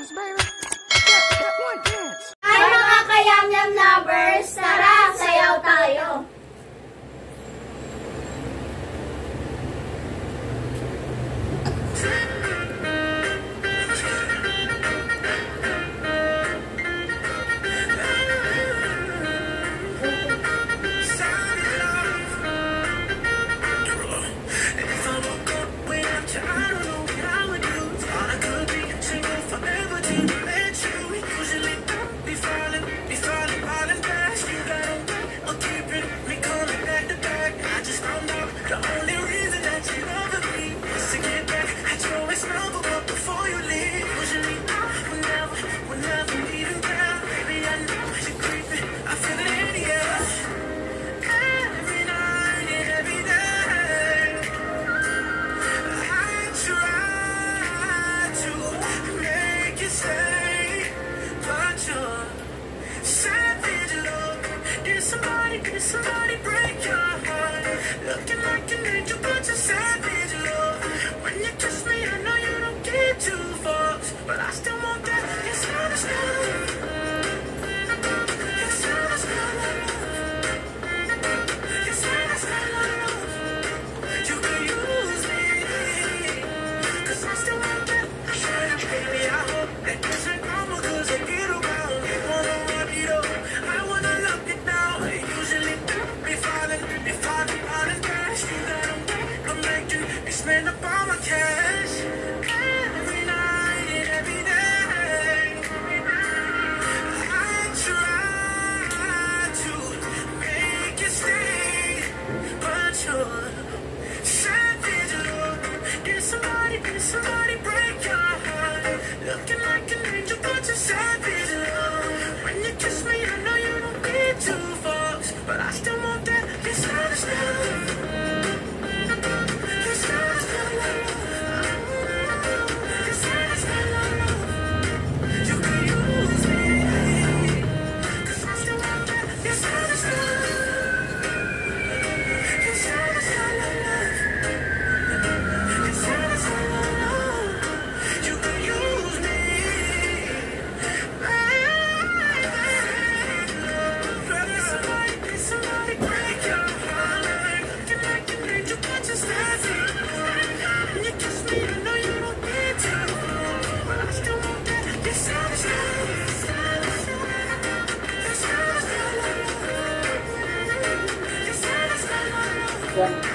dance, baby. That one dance. Ay mga kayamyam lovers, tara, sayaw tayo! Somebody break your heart. Looking like an angel, but you're savage, love. When you kiss me, I know you don't get two fucks, but I still want that. Yes, I understand. Yes, I understand. Yes, I understand. You can use me, 'cause I still want that. Baby, I hope that this ain't karma, 'cause I get around. You wanna run it up, I wanna lock it down. Spend up all my cash every night and every day. I try to make you stay, but you're savage, love. Did somebody break your heart? Looking like an angel, but you're savage, love. When you kiss me, I know you don't get two fucks, but I still want that. Yes, I understand. One.